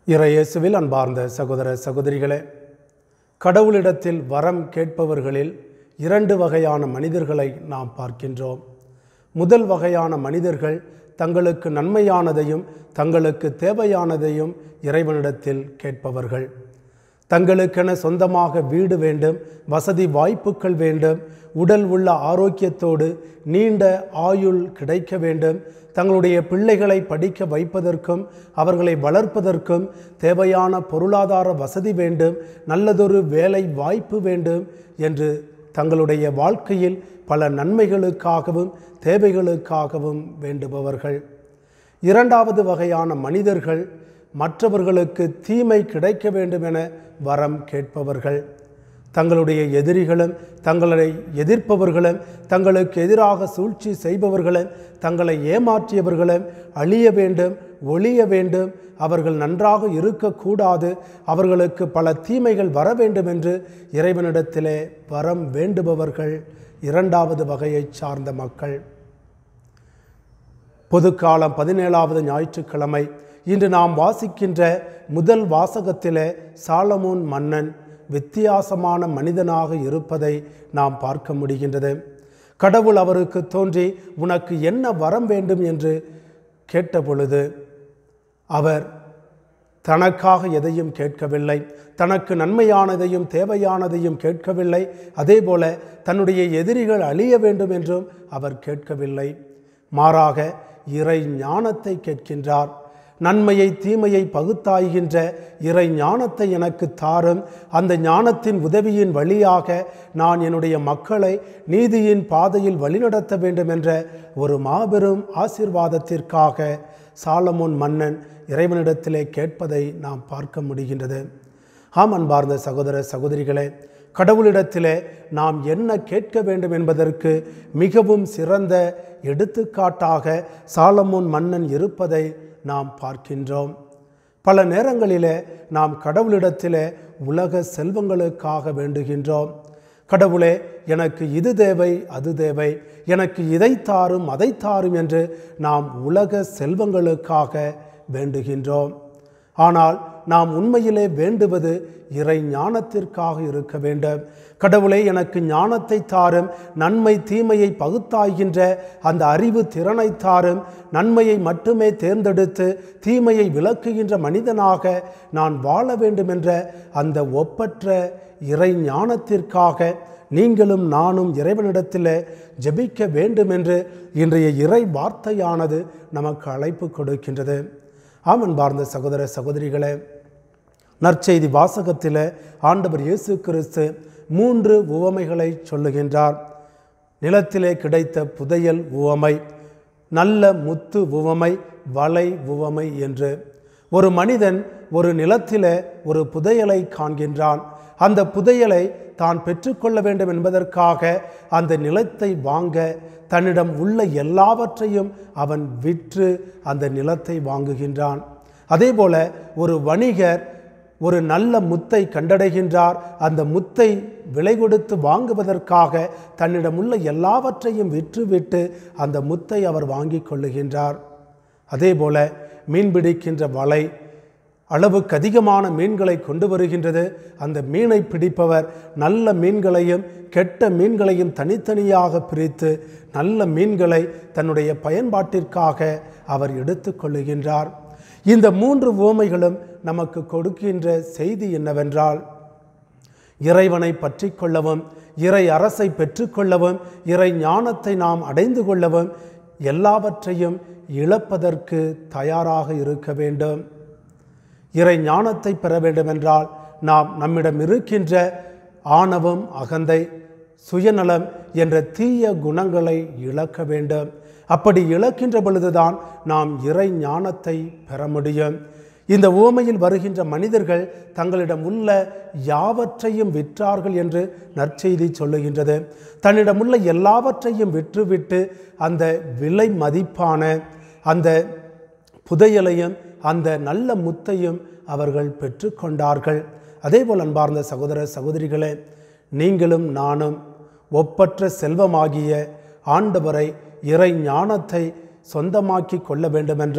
இறையேசுவில் அன்பார்ந்த சகோதர சகோதரிகளே, கடவுளிடத்தில் வரம் கேட்பவர்களில் இரண்டு வகையான மனிதர்களை நாம் பார்க்கின்றோம். முதல் வகையான மனிதர்கள் தங்களுக்கு நன்மையானதையும் தங்களுக்கு தேவையானதையும் இறைவனிடத்தில் கேட்பவர்கள். தங்களுக்கென சொந்தமாக வீடு வேண்டும், வசதி வாய்ப்புகள் வேண்டும், உடல் உள்ள ஆரோக்கியத்தோடு நீண்ட ஆயுள் கிடைக்க வேண்டும், தங்களுடைய பிள்ளைகளை படிக்க வைப்பதற்கும் அவர்களை வளர்ப்பதற்கும் தேவையான பொருளாதார வசதி வேண்டும், நல்லதொரு வேலை வாய்ப்பு வேண்டும் என்று தங்களுடைய வாழ்க்கையில் பல நன்மைகளுக்காகவும் தேவைகளுக்காகவும் வேண்டுபவர்கள். இரண்டாவது வகையான மனிதர்கள் மற்றவர்களுக்கு தீமை கிடைக்க வேண்டும் என வரம் கேட்பவர்கள். தங்களுடைய எதிரிகளும் தங்களை எதிர்ப்பவர்களும் தங்களுக்கு எதிராக சூழ்ச்சி செய்பவர்களும் தங்களை ஏமாற்றியவர்களும் அழிய வேண்டும், ஒழிய வேண்டும், அவர்கள் நன்றாக இருக்கக்கூடாது, அவர்களுக்கு பல தீமைகள் வர வேண்டும் என்று இறைவனிடத்திலே வரம் வேண்டுபவர்கள் இரண்டாவது வகையை சார்ந்த மக்கள். பொதுக்காலம் 17வது ஞாயிற்றுக்கிழமை இன்று நாம் வாசிக்கின்ற முதல் வாசகத்திலே சாலமோன் மன்னன் வித்தியாசமான மனிதனாக இருப்பதை நாம் பார்க்க முடிகின்றது. கடவுள் அவருக்கு தோன்றி உனக்கு என்ன வரம் வேண்டும் என்று கேட்டபொழுது அவர் தனக்காக எதையும் கேட்கவில்லை, தனக்கு நன்மையானதையும் தேவையானதையும் கேட்கவில்லை, அதேபோல தன்னுடைய எதிரிகள் அழிய வேண்டும் என்றும் அவர் கேட்கவில்லை. மாறாக இறை ஞானத்தை கேட்கின்றார். நன்மையை தீமையை பகுத்தாய்கின்ற இறை ஞானத்தை எனக்கு தாரும், அந்த ஞானத்தின் உதவியின் வழியாக நான் என்னுடைய மக்களை நீதியின் பாதையில் வழிநடத்த வேண்டும் என்ற ஒரு மாபெரும் ஆசீர்வாதத்திற்காக சாலமோன் மன்னன் இறைவனிடத்திலே கேட்பதை நாம் பார்க்க முடிகின்றது. ஆம் அன்பார்ந்த சகோதர சகோதரிகளே, கடவுளிடத்திலே நாம் என்ன கேட்க வேண்டும் என்பதற்கு மிகவும் சிறந்த எடுத்துக்காட்டாக சாலமோன் மன்னன் இருப்பதை நாம் பார்க்கின்றோம். பல நேரங்களிலே நாம் கடவுளிடத்திலே உலக செல்வங்களுக்காக வேண்டுகின்றோம். கடவுளே, எனக்கு இது தேவை, அது தேவை, எனக்கு இதை தாரும், அதை தாரும் என்று நாம் உலக செல்வங்களுக்காக வேண்டுகின்றோம். ஆனால் நாம் உண்மையிலே வேண்டுவது இறை ஞானத்திற்காக இருக்க வேண்டும். கடவுளே, எனக்கு ஞானத்தை தாரும், நன்மை தீமையை பகுத்தாய்கின்ற அந்த அறிவு திறனை தாரும், நன்மையை மட்டுமே தேர்ந்தெடுத்து தீமையை விலக்குகின்ற மனிதனாக நான் வாழ வேண்டும் என்ற அந்த ஒப்பற்ற இறை ஞானத்திற்காக நீங்களும் நானும் இறைவனிடத்தில் ஜெபிக்க வேண்டும் என்று இன்றைய இறை வார்த்தையானது நமக்கு அழைப்பு கொடுக்கின்றது. ஆம் அன்பார்ந்த சகோதர சகோதரிகளே, நற்செய்தி வாசகத்தில் ஆண்டவர் இயேசு கிறிஸ்து 3 உவமைகளை சொல்லுகின்றார். நிலத்திலே கிடைத்த புதையல் உவமை, நல்ல முத்து உவமை, வலை உவமை என்று. ஒரு மனிதன் ஒரு நிலத்திலே ஒரு புதையலை காண்கின்றான். அந்த புதையலை தான் பெற்றுக்கொள்ள வேண்டும் என்பதற்காக அந்த நிலத்தை வாங்க தன்னிடம் உள்ள எல்லாவற்றையும் அவன் விற்று அந்த நிலத்தை வாங்குகின்றான். அதேபோல ஒரு வணிகர் ஒரு நல்ல முத்தை கண்டடைகின்றார். அந்த முத்தை விலை கொடுத்து வாங்குவதற்காக தன்னிடம் உள்ள எல்லாவற்றையும் விற்றுவிட்டு அந்த முத்தை அவர் வாங்கி கொள்ளுகின்றார். அதேபோல மீன்பிடிக்கின்ற வலை அளவுக்கு அதிகமான மீன்களை கொண்டு வருகின்றது. அந்த மீனை பிடிப்பவர் நல்ல மீன்களையும் கெட்ட மீன்களையும் தனித்தனியாக பிரித்து நல்ல மீன்களை தன்னுடைய பயன்பாட்டிற்காக அவர் எடுத்து கொள்ளுகின்றார். இந்த 3 உவமைகளும் நமக்கு கொடுக்கின்ற செய்தி என்னவென்றால், இறைவனை பற்றி கொள்ளவும், இறை அரசை பெற்றுக்கொள்ளவும், இறை ஞானத்தை நாம் அடைந்து கொள்ளவும் எல்லாவற்றையும் இழப்பதற்கு தயாராக இருக்க வேண்டும். இறை ஞானத்தை பெற வேண்டுமென்றால் நாம் நம்மிடம் இருக்கின்ற ஆணவம், அகந்தை, சுயநலம் என்ற தீய குணங்களை இழக்க வேண்டும். அப்படி இழக்கின்ற பொழுதுதான் நாம் இறை ஞானத்தை பெற முடியும். இந்த உவமையில் வருகின்ற மனிதர்கள் தங்களிடம் உள்ள யாவற்றையும் விற்றார்கள் என்று நற்செய்தி சொல்லுகின்றது. தன்னிடம் உள்ள எல்லாவற்றையும் விற்றுவிட்டு அந்த விலை மதிப்பான அந்த புதையலையும் அந்த நல்ல முத்தையும் அவர்கள் பெற்றுக்கொண்டார்கள். அதேபோல் அன்பார்ந்த சகோதர சகோதரிகளே, நீங்களும் நானும் ஒப்பற்ற செல்வமாகிய ஆண்டவரை, இறை ஞானத்தை சொந்தமாக்கி கொள்ள வேண்டுமென்றால்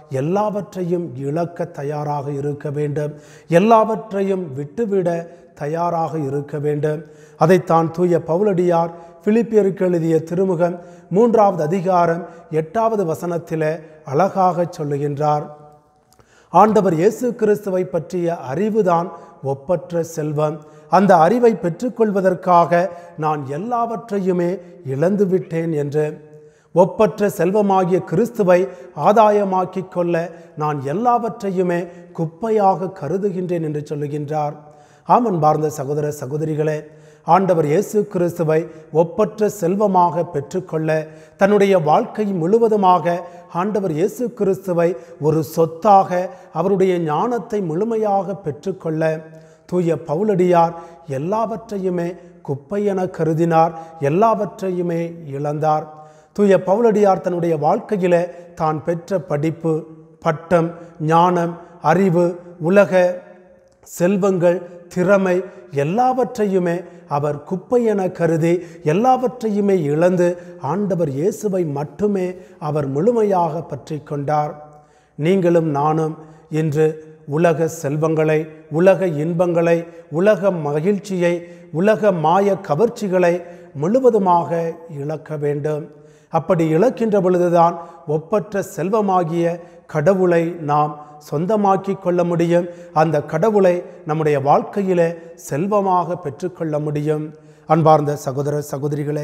எல்லாவற்றையும் இழக்க தயாராக இருக்க வேண்டும், எல்லாவற்றையும் விட்டுவிட தயாராக இருக்க வேண்டும். அதைத்தான் தூய பவுலடியார் பிலிப்பியருக்கு எழுதிய திருமுகம் 3வது அதிகாரம் 8வது வசனத்திலே அழகாக சொல்லுகின்றார். ஆண்டவர் இயேசு கிறிஸ்துவை பற்றிய அறிவுதான் ஒப்பற்ற செல்வம். அந்த அறிவை பெற்றுக்கொள்வதற்காக நான் எல்லாவற்றையுமே இழந்துவிட்டேன் என்று. ஒப்பற்ற செல்வமாகிய கிறிஸ்துவை ஆதாயமாக்கி கொள்ள நான் எல்லாவற்றையுமே குப்பையாக கருதுகின்றேன் என்று சொல்லுகின்றார். அன்பார்ந்த சகோதர சகோதரிகளே, ஆண்டவர் இயேசு கிறிஸ்துவை ஒப்பற்ற செல்வமாக பெற்றுக்கொள்ள, தன்னுடைய வாழ்க்கை முழுவதுமாக ஆண்டவர் இயேசு கிறிஸ்துவை ஒரு சொத்தாக, அவருடைய ஞானத்தை முழுமையாக பெற்றுக்கொள்ள தூய பவுலடியார் எல்லாவற்றையுமே குப்பை என கருதினார், எல்லாவற்றையுமே இழந்தார். தூய பவுலடியார் தன்னுடைய வாழ்க்கையிலே தான் பெற்ற படிப்பு, பட்டம், ஞானம், அறிவு, உலக செல்வங்கள், திறமை எல்லாவற்றையுமே அவர் குப்பை என கருதி எல்லாவற்றையுமே இழந்து ஆண்டவர் இயேசுவை மட்டுமே அவர் முழுமையாக பற்றி கொண்டார். நீங்களும் நானும் இன்று உலக செல்வங்களை, உலக இன்பங்களை, உலக மகிழ்ச்சியை, உலக மாய கவர்ச்சிகளை முழுவதுமாக இழக்க வேண்டும். அப்படி இழக்கின்ற பொழுதுதான் ஒப்பற்ற செல்வமாகிய கடவுளை நாம் சொந்தமாக்கி கொள்ள முடியும். அந்த கடவுளை நம்முடைய வாழ்க்கையிலே செல்வமாக பெற்றுக்கொள்ள முடியும். அன்பார்ந்த சகோதர சகோதரிகளே,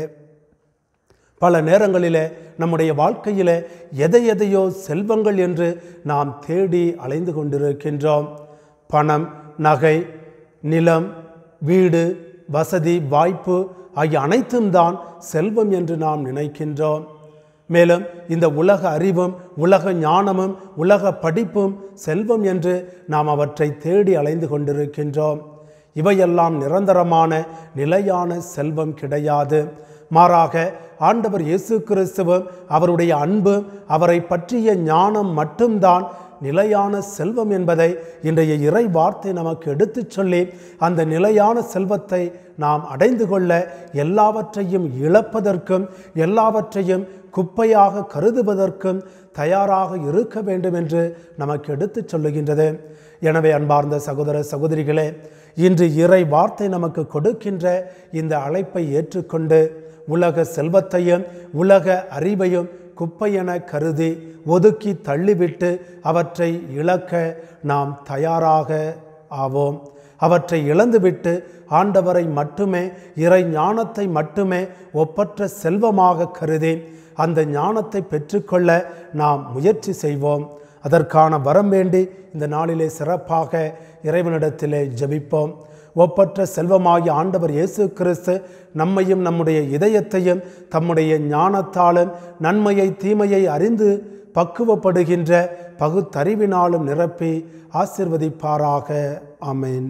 பல நேரங்களிலே நம்முடைய வாழ்க்கையிலே எதையோ செல்வங்கள் என்று நாம் தேடி அலைந்து கொண்டிருக்கின்றோம். பணம், நகை, நிலம், வீடு, வசதி, வாய்ப்பு ஆகிய அனைத்தும் தான் செல்வம் என்று நாம் நினைக்கின்றோம். மேலும் இந்த உலக அறிவும், உலக ஞானமும், உலக படிப்பும் செல்வம் என்று நாம் அவற்றை தேடி அலைந்து கொண்டிருக்கின்றோம். இவையெல்லாம் நிரந்தரமான நிலையான செல்வம் கிடையாது. மாறாக ஆண்டவர் இயேசு கிறிஸ்துவும் அவருடைய அன்பு, அவரை பற்றிய ஞானம் மட்டும்தான் நிலையான செல்வம் என்பதை இன்றைய இறை வார்த்தை நமக்கு எடுத்துச் சொல்லி, அந்த நிலையான செல்வத்தை நாம் அடைந்து கொள்ள எல்லாவற்றையும் இழப்பதற்கும் எல்லாவற்றையும் குப்பையாக கருதுவதற்கும் தயாராக இருக்க வேண்டும் என்று நமக்கு எடுத்துச் சொல்லுகின்றது. எனவே அன்பார்ந்த சகோதர சகோதரிகளே, இன்று இறை வார்த்தை நமக்கு கொடுக்கின்ற இந்த அழைப்பை ஏற்றுக்கொண்டு உலக செல்வத்தையும் உலக அறிவையும் குப்பை என கருதி ஒதுக்கி தள்ளிவிட்டு அவற்றை இழக்க நாம் தயாராக ஆவோம். அவற்றை இழந்துவிட்டு ஆண்டவரை மட்டுமே, இறை ஞானத்தை மட்டுமே ஒப்பற்ற செல்வமாக கருதி அந்த ஞானத்தை பெற்றுக்கொள்ள நாம் முயற்சி செய்வோம். அதற்கான வரம் வேண்டி இந்த நாளிலே சிறப்பாக இறைவனிடத்திலே ஜெபிப்போம். ஒப்பற்ற செல்வமாகிய ஆண்டவர் இயேசு கிறிஸ்து நம்மையும் நம்முடைய இதயத்தையும் தம்முடைய ஞானத்தாலும் நன்மையை தீமையை அறிந்து பக்குவப்படுகின்ற பகுத்தறிவினாலும் நிரப்பி ஆசீர்வதிப்பாராக. ஆமென்.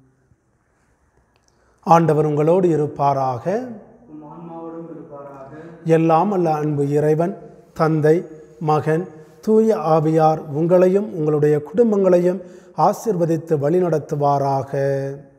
ஆண்டவர் உங்களோடு இருப்பாராக. எல்லாம் அல்ல அன்பு இறைவன், தந்தை, மகன், தூய ஆவியார் உங்களையும் உங்களுடைய குடும்பங்களையும் ஆசீர்வதித்து வழிநடத்துவாராக.